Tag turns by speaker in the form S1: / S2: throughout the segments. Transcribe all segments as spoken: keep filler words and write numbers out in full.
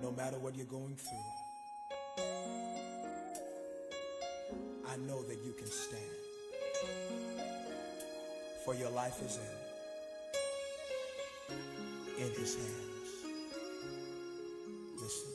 S1: no matter what you're going through, I know that you can stand. For your life is in, in His hands. Listen.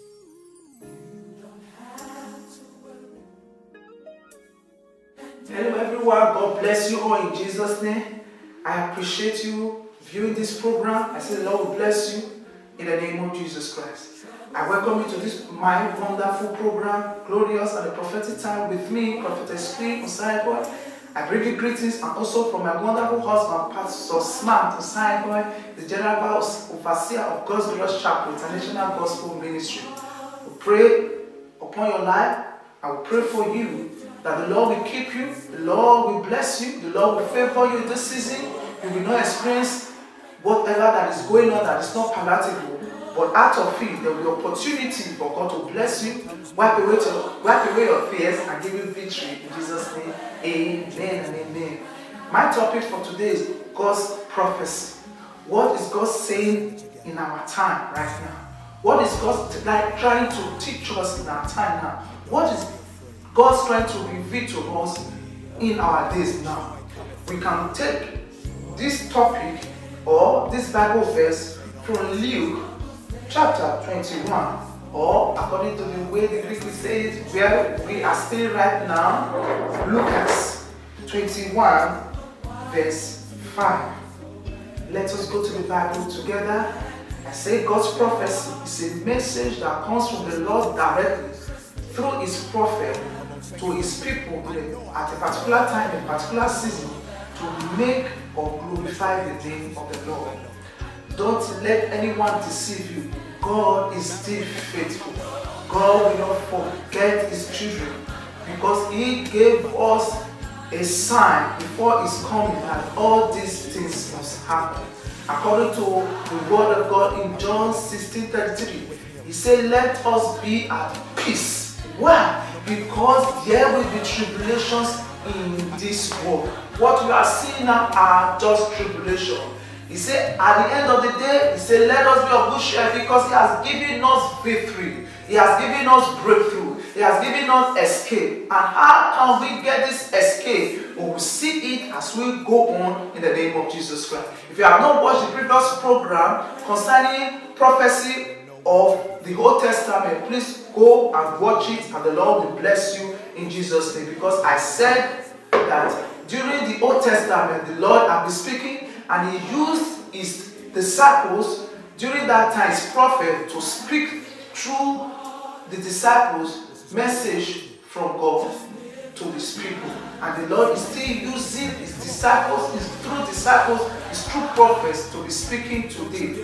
S2: Hello everyone, God bless you all in Jesus' name. I appreciate you viewing this program. I say the Lord will bless you in the name of Jesus Christ. I welcome you to this my wonderful program, Glorious and the Prophetic Time with me, Prophetess Queen Osaiboy. I bring you greetings and also from my wonderful husband, Pastor Smart Osaiboy, the General Overseer of God's Glorious Chapel, International Gospel Ministry. We pray upon your life. I will pray for you that the Lord will keep you, the Lord will bless you, the Lord will favor you this season. You will not experience whatever that is going on that is not palatable, but out of it there will be opportunity for God to bless you, wipe away, to, wipe away your fears and give you victory in Jesus' name. Amen and amen. My topic for today is God's prophecy. What is God saying in our time right now? What is God like trying to teach us in our time now? What is God's trying to reveal to us in our days now? We can take this topic or this Bible verse from Luke chapter twenty-one, or according to the way the Greek says where we are still right now, Lucas twenty-one verse five. Let us go to the Bible together. I say God's prophecy is a message that comes from the Lord directly through His prophet to His people at a particular time, a particular season, to make or glorify the name of the Lord. Don't let anyone deceive you. God is still faithful. God will not forget His children, because He gave us a sign before His coming that all these things must happen. According to the word of God in John sixteen thirty-three, He said, let us be at peace. Why? Because there will be tribulations in this world. What we are seeing now are just tribulation. He said, at the end of the day, He said, let us be of good cheer, because He has given us victory. He has given us breakthrough. He has given us escape. And how can we get this escape? We will see it as we go on in the name of Jesus Christ. If you have not watched the previous program concerning prophecy of the Old Testament, please go and watch it, and the Lord will bless you in Jesus' name. Because I said that during the Old Testament, the Lord had been speaking, and He used His disciples during that time, His prophet, to speak through the disciples' message from God to His people. And the Lord is still using His disciples, His true disciples, His true prophets to be speaking today.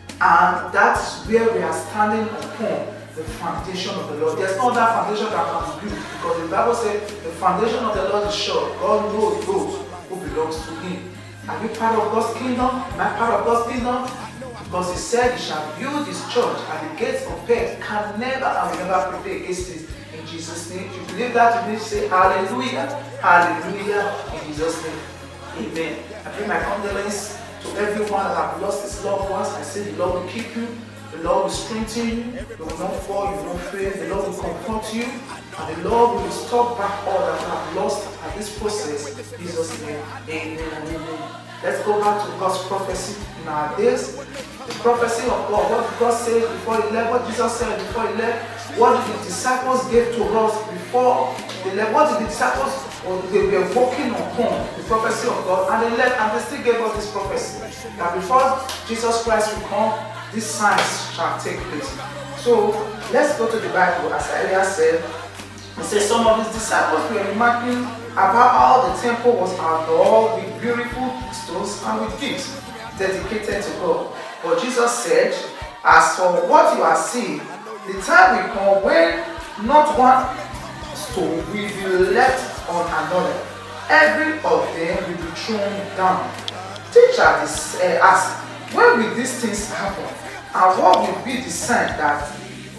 S2: And that's where we are standing upon the foundation of the Lord. There's no other foundation that can be built, because the Bible says the foundation of the Lord is sure. God knows those who belongs to Him. Are you part of God's kingdom? Am I part of God's kingdom? Because He said He shall build His church, and the gates of hell can never and will never prevail against it. In Jesus' name. If you believe that, you need to say hallelujah, hallelujah, in Jesus' name. Amen. I bring my condolence to everyone that have lost his loved ones. I say the Lord will keep you, the Lord will strengthen you, you will not fall, you will not fail, the Lord will comfort you, and the Lord will restore back all that you have lost at this process. In Jesus' name. Amen and amen. Let's go back to God's prophecy in our days. The prophecy of God, what did God say before He left, what Jesus said before He left, what did the disciples give to us before they left, what did the disciples, or they were working upon the prophecy of God, and they left, and they still gave us this prophecy, that before Jesus Christ will come, these signs shall take place. So let's go to the Bible. As I earlier said, it says some of His disciples were remarking about how the temple was adorned with beautiful stones and with gifts dedicated to God. But Jesus said, as for what you are seeing, the time will come when not one stone will be left on another. Every of them will be thrown down. Teacher uh, asked, when will these things happen? And what will be the sign that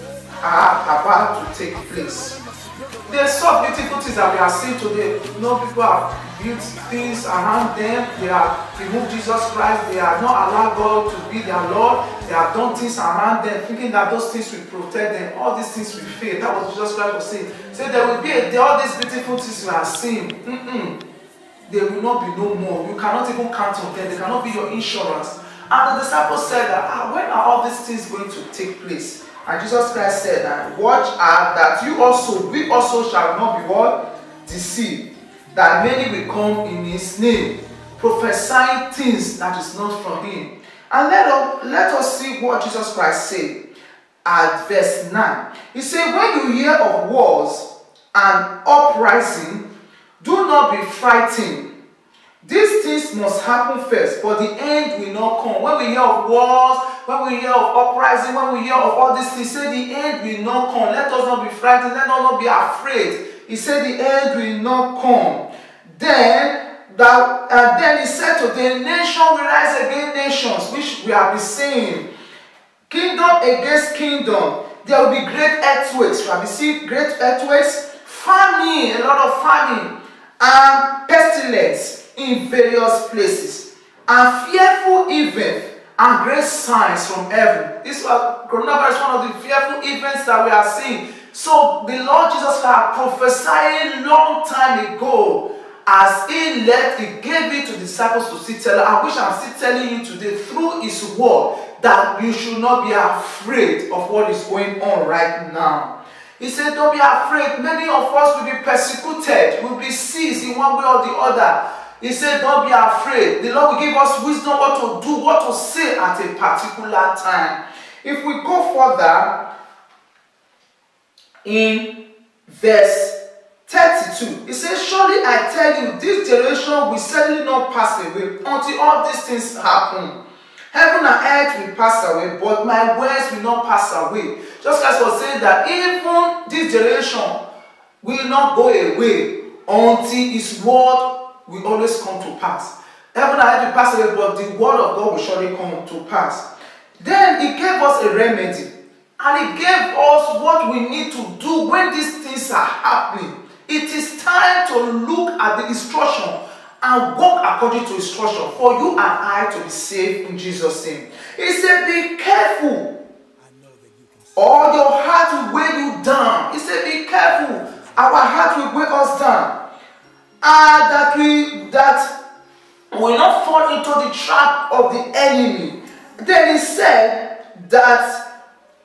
S2: are about to take place? There are some beautiful things that we are seeing today. You know, people have built things around them. They have removed Jesus Christ. They have not allowed God to be their Lord. They have done things around them, thinking that those things will protect them. All these things will fail. That was Jesus Christ was saying. So there will be a, all these beautiful things you are seeing. Mm-mm. They will not be no more. You cannot even count on them. They cannot be your insurance. And the disciples said that, ah, when are all these things going to take place? And Jesus Christ said that, watch out that you also, we also shall not be what? Deceived. That many will come in his name, prophesying things that is not from him. And let us, let us see what Jesus Christ said at verse nine. He said, when you hear of wars and uprising, do not be frightened. These things must happen first, but the end will not come. When we hear of wars, when we hear of uprising, when we hear of all these things, say the end will not come. Let us not be frightened. Let us not be afraid. He said the end will not come. Then, that, and then he said to the nation will rise against nations, which we have been saying. Kingdom against kingdom. There will be great earthquakes. We have been seeing great earthquakes, famine, a lot of famine, and pestilence in various places, and fearful events and great signs from heaven. This was coronavirus is one of the fearful events that we are seeing. So the Lord Jesus had prophesied a long time ago, as he left, he gave it to the disciples to still tell. I wish I'm still telling you today through his word that you should not be afraid of what is going on right now. He said, don't be afraid. Many of us will be persecuted, will be seized in one way or the other. He said, don't be afraid. The Lord will give us wisdom what to do, what to say at a particular time. If we go further in verse thirty-two, he says, surely I tell you, this generation will certainly not pass away until all these things happen. Heaven and earth will pass away, but my words will not pass away. Just as was saying that even this generation will not go away until his word will always come to pass. Heaven and earth will pass away, but the word of God will surely come to pass. Then he gave us a remedy, and he gave us what we need to do when these things are happening. It is time to look at the instruction and walk according to instruction for you and I to be saved in Jesus' name. He said, be careful, or your heart will weigh you down. He said, be careful, our heart will weigh us down. And that we that will not fall into the trap of the enemy. Then he said that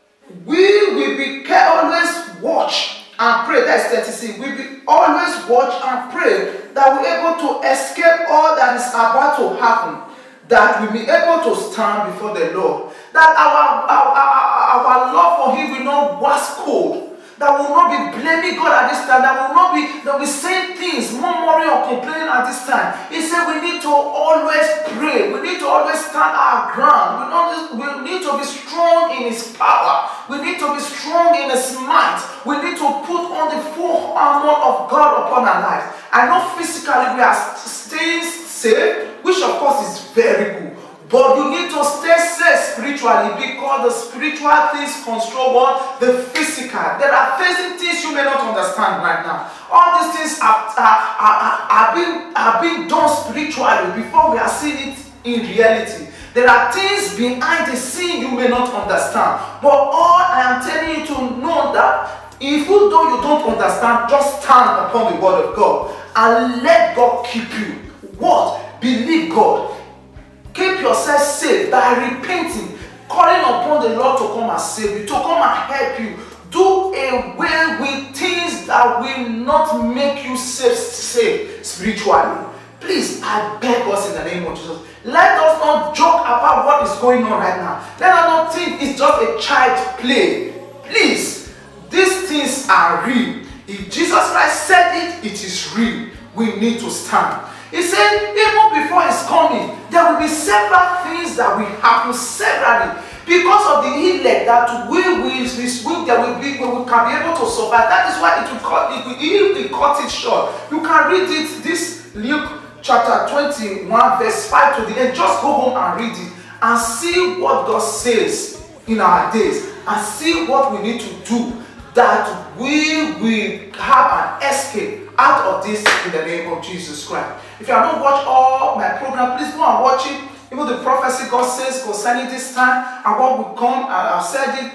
S2: we will be always watch and pray. That's thirty-six. We will always watch and pray that we're able to escape all that is about to happen. That we be able to stand before the Lord. That our our, our, our love for him will not wax cold. That will not be blaming God at this time. That will not be, that will be saying things, murmuring or complaining at this time. He said we need to always pray. We need to always stand our ground. We, not, we need to be strong in his power. We need to be strong in his might. We need to put on the full armor of God upon our lives. I know physically we are staying safe, which of course is very good. But you need to stay safe spiritually, because the spiritual things control what? The physical. There are facing things you may not understand right now. All these things are, are, are, are, being, are being done spiritually before we are seeing it in reality. There are things behind the scene you may not understand. But all I am telling you to know that even though you don't understand, just stand upon the word of God and let God keep you. What? Believe God. Keep yourself safe by repenting, calling upon the Lord to come and save you, to come and help you. Do away with things that will not make you safe, safe spiritually. Please, I beg us in the name of Jesus. Let us not joke about what is going on right now. Let us not think it's just a child's play. Please, these things are real. If Jesus Christ said it, it is real. We need to stand. He said, even before his coming, there will be several things that will happen severally. Because of the elect that we will, we, there will be, we can be able to survive. That is why it will cut it, it will cut it short. You can read it, this Luke chapter twenty-one, verse five to the end. Just go home and read it and see what God says in our days, and see what we need to do that we will have an escape out of this in the name of Jesus Christ. If you have not watched all my program, please go and watch it. Even the prophecy God says concerning this time and what will come, and I've said it,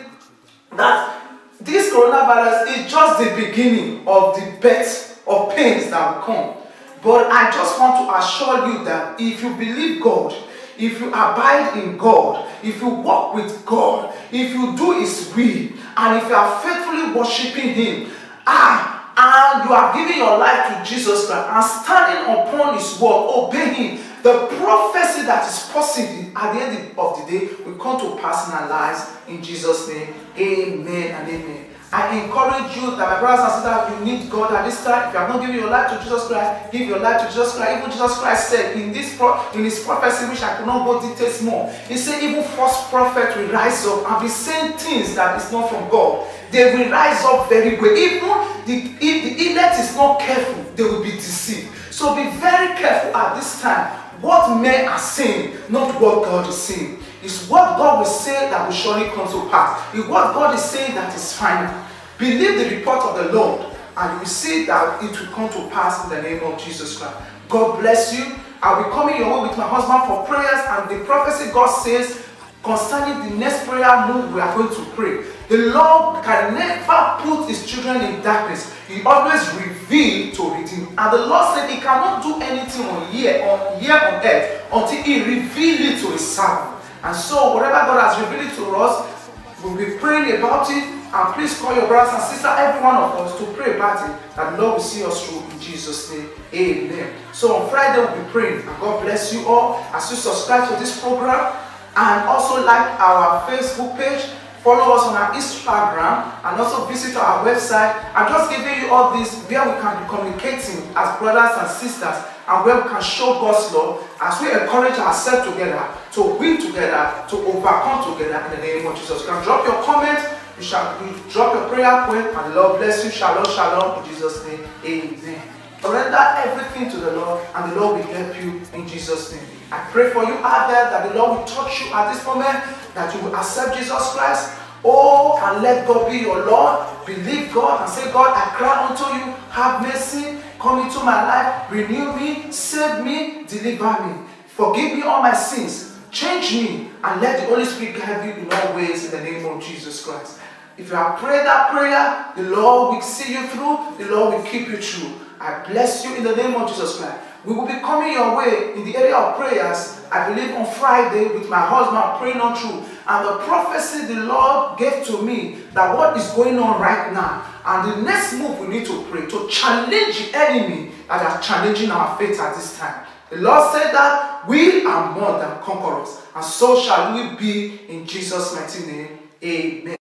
S2: that this coronavirus is just the beginning of the birth of pains that will come. But I just want to assure you that if you believe God, if you abide in God, if you walk with God, if you do His will, and if you are faithfully worshiping Him, ah, and you are giving your life to Jesus Christ and standing upon His word, obey Him, the prophecy that is possible at the end of the day will come to pass in our lives in Jesus' name. Amen and amen. I encourage you that, my brothers and sisters, you need God at this time. If you have not given your life to Jesus Christ, give your life to Jesus Christ. Even Jesus Christ said in this pro in his prophecy, which I could not go details more, he said even false prophets will rise up and be saying things that is not from God. They will rise up very well. Even the, if the elect is not careful, they will be deceived. So be very careful at this time. What men are saying, not what God is saying. It's what God will say that will surely come to pass. It's what God is saying that is final. Believe the report of the Lord, and you will see that it will come to pass in the name of Jesus Christ. God bless you. I'll be coming your way with my husband for prayers, and the prophecy God says concerning the next prayer move we are going to pray. The Lord can never put His children in darkness. He always reveals to redeem. And the Lord said He cannot do anything on here on here on earth until He reveals it to His servant. And so whatever God has revealed to us, we'll be praying about it. And please call your brothers and sisters, every one of us, to pray about it, that the Lord will see us through in Jesus' name. Amen. So on Friday we'll be praying, and God bless you all as you subscribe to this program, and also like our Facebook page, follow us on our Instagram, and also visit our website. I'm just giving you all this where we can be communicating as brothers and sisters, and where we can show God's love as we encourage ourselves together to win together, to overcome together in the name of Jesus. You can drop your comments, you shall you drop your prayer point, and the Lord bless you. Shalom, shalom, in Jesus' name. Amen. Surrender everything to the Lord, and the Lord will help you in Jesus' name. I pray for you out there that the Lord will touch you at this moment, that you will accept Jesus Christ. Oh, and let God be your Lord. Believe God and say, God, I cry unto you. Have mercy. Come into my life. Renew me. Save me. Deliver me. Forgive me all my sins. Change me. And let the Holy Spirit guide you in all ways in the name of Jesus Christ. If you have prayed that prayer, the Lord will see you through. The Lord will keep you true. I bless you in the name of Jesus Christ. We will be coming your way in the area of prayers, I believe on Friday, with my husband praying on through. And the prophecy the Lord gave to me, that what is going on right now, and the next move we need to pray, to challenge the enemy that are challenging our faith at this time. The Lord said that we are more than conquerors, and so shall we be in Jesus' mighty name. Amen.